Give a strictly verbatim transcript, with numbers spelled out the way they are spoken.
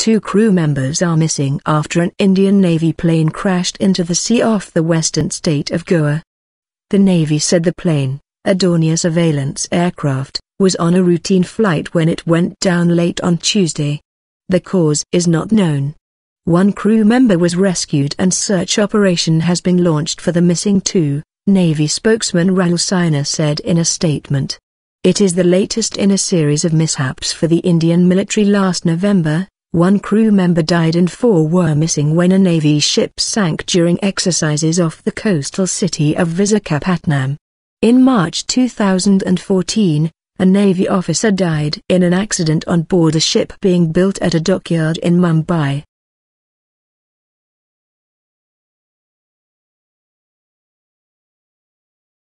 Two crew members are missing after an Indian Navy plane crashed into the sea off the western state of Goa. The Navy said the plane, a Dornier surveillance aircraft, was on a routine flight when it went down late on Tuesday. The cause is not known. One crew member was rescued and search operation has been launched for the missing two, Navy spokesman Rahul Sinha said in a statement. It is the latest in a series of mishaps for the Indian military. Last November, one crew member died and four were missing when a Navy ship sank during exercises off the coastal city of Visakhapatnam. In March two thousand fourteen, a Navy officer died in an accident on board a ship being built at a dockyard in Mumbai.